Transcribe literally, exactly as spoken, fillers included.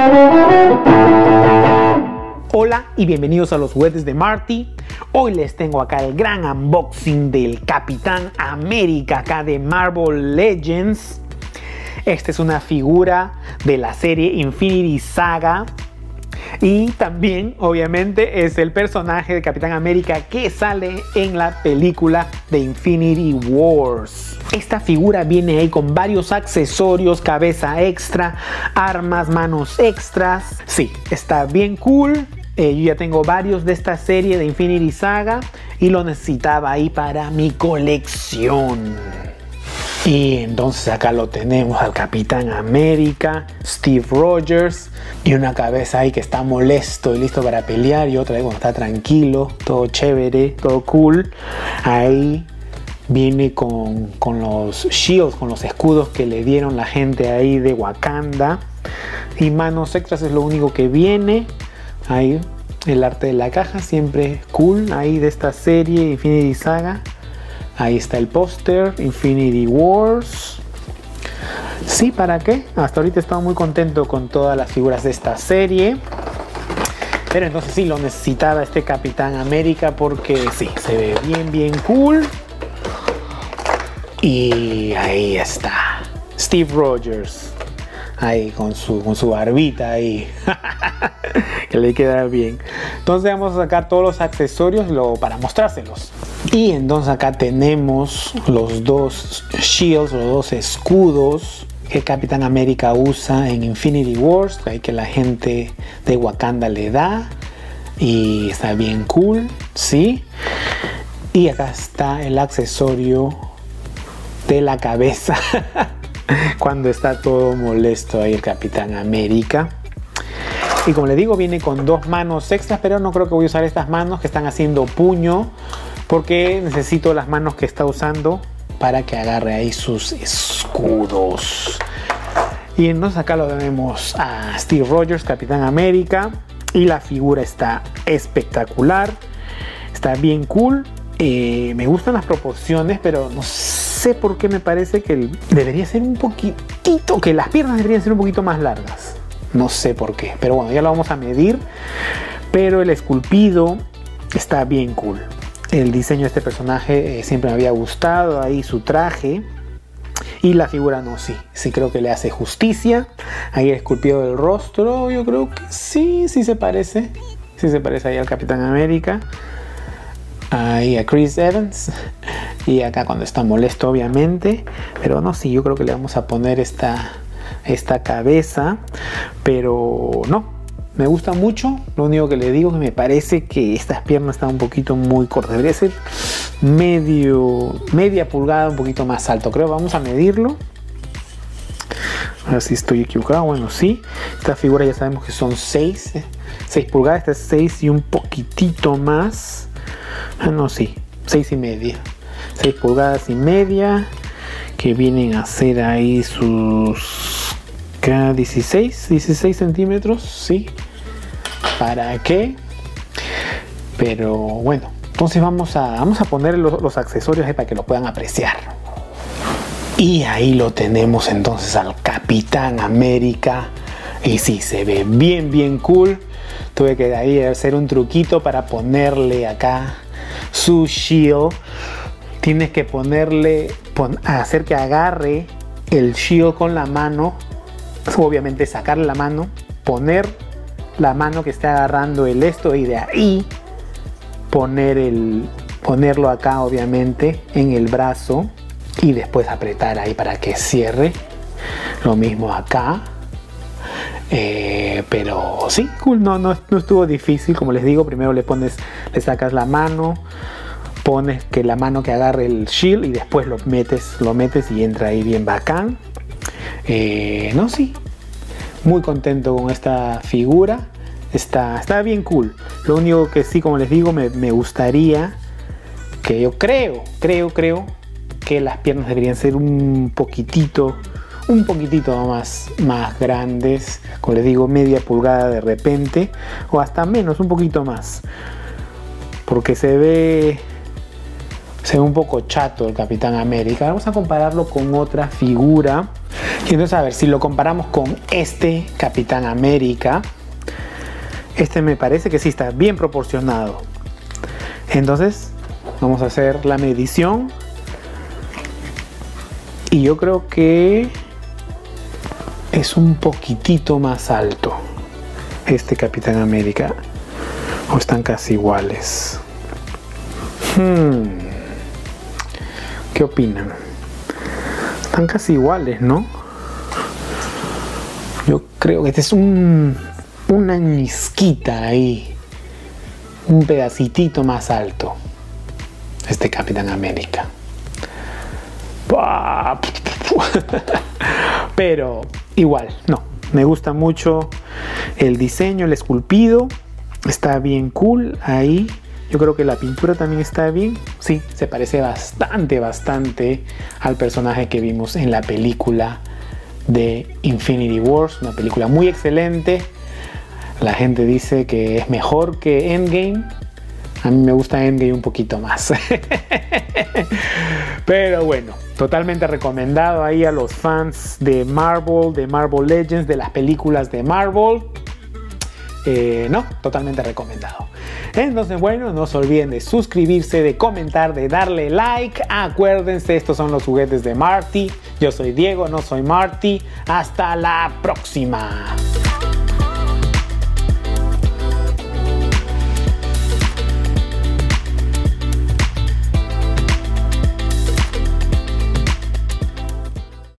Hola y bienvenidos a los juguetes de Marty. Hoy les tengo acá el gran unboxing del Capitán América acá de Marvel Legends. Esta es una figura de la serie Infinity Saga. Y también, obviamente, es el personaje de Capitán América que sale en la película de Infinity Wars. Esta figura viene ahí con varios accesorios, cabeza extra, armas, manos extras. Sí, está bien cool. Eh, yo ya tengo varios de esta serie de Infinity Saga y lo necesitaba ahí para mi colección. Y entonces acá lo tenemos al Capitán América, Steve Rogers, y una cabeza ahí que está molesto y listo para pelear, y otra ahí cuando está tranquilo, todo chévere, todo cool. Ahí viene con, con los shields, con los escudos que le dieron la gente ahí de Wakanda, y manos extras es lo único que viene. Ahí el arte de la caja siempre cool ahí de esta serie Infinity Saga. Ahí está el póster, Infinity Wars. Sí, ¿para qué? Hasta ahorita he estado muy contento con todas las figuras de esta serie. Pero entonces sí, lo necesitaba este Capitán América porque sí, se ve bien, bien cool. Y ahí está, Steve Rogers. Ahí con su, con su barbita ahí. Que le queda bien. Entonces vamos a sacar todos los accesorios lo, para mostrárselos. Y entonces acá tenemos los dos shields, los dos escudos que Capitán América usa en Infinity Wars, que la gente de Wakanda le da. Y está bien cool, ¿sí? Y acá está el accesorio de la cabeza. Cuando está todo molesto ahí el Capitán América. Y como les digo, viene con dos manos extras, pero no creo que voy a usar estas manos que están haciendo puño, porque necesito las manos que está usando para que agarre ahí sus escudos. Y entonces acá lo tenemos a Steve Rogers, Capitán América, y la figura está espectacular, está bien cool. Eh, me gustan las proporciones, pero no sé por qué me parece que debería ser un poquitito, que las piernas deberían ser un poquito más largas. No sé por qué, pero bueno, ya lo vamos a medir. Pero el esculpido está bien cool. El diseño de este personaje eh, siempre me había gustado, ahí su traje. Y la figura no, sí, sí creo que le hace justicia. Ahí el esculpido del rostro, yo creo que sí, sí se parece. Sí se parece ahí al Capitán América. Ahí a Chris Evans. Y acá cuando está molesto, obviamente. Pero no, sí, yo creo que le vamos a poner esta, esta cabeza. Pero no, me gusta mucho. Lo único que le digo es que me parece que estas piernas están un poquito muy cortas. Debería ser medio, media pulgada, un poquito más alto. Creo, vamos a medirlo. A ver si estoy equivocado. Bueno, sí. Esta figura ya sabemos que son seis pulgadas. Esta es seis y un poquitito más. Ah, no, sí, seis y media. seis pulgadas y media. Que vienen a ser ahí sus dieciséis centímetros. Sí. ¿Para qué? Pero bueno. Entonces vamos a, vamos a poner los, los accesorios ahí para que lo puedan apreciar. Y ahí lo tenemos entonces al Capitán América. Y sí, se ve bien, bien cool. Tuve que ahí hacer un truquito para ponerle acá su shield. Tienes que ponerle, pon, hacer que agarre el shield con la mano. Obviamente sacarle la mano, poner la mano que esté agarrando el esto y de ahí poner el, ponerlo acá obviamente en el brazo y después apretar ahí para que cierre. Lo mismo acá. Eh, pero sí, cool, no, no, no estuvo difícil. Como les digo, primero le pones, le sacas la mano, pones que la mano que agarre el shield y después lo metes, lo metes y entra ahí bien bacán. Eh, no, sí, muy contento con esta figura. Está, está bien cool. Lo único que sí, como les digo, me, me gustaría que yo creo, creo, creo que las piernas deberían ser un poquitito un poquitito más, más grandes, como les digo, media pulgada de repente, o hasta menos, un poquito más, porque se ve Se ve un poco chato el Capitán América. Vamos a compararlo con otra figura. Y entonces, a ver, si lo comparamos con este Capitán América, este me parece que sí está bien proporcionado. Entonces, vamos a hacer la medición. Y yo creo que es un poquitito más alto este Capitán América. O están casi iguales. Hmm. ¿Qué opinan? Están casi iguales, ¿no? Yo creo que este es un, una ñisquita ahí. Un pedacitito más alto. Este Capitán América. Pero igual, no. Me gusta mucho el diseño, el esculpido. Está bien cool ahí. Yo creo que la pintura también está bien. Sí, se parece bastante, bastante al personaje que vimos en la película de Infinity Wars. Una película muy excelente. La gente dice que es mejor que Endgame. A mí me gusta Endgame un poquito más. Pero bueno, totalmente recomendado ahí a los fans de Marvel, de Marvel Legends, de las películas de Marvel. Eh, no, totalmente recomendado. Entonces, bueno, no se olviden de suscribirse, de comentar, de darle like. Acuérdense, estos son los juguetes de Marty. Yo soy Diego, no soy Marty. Hasta la próxima.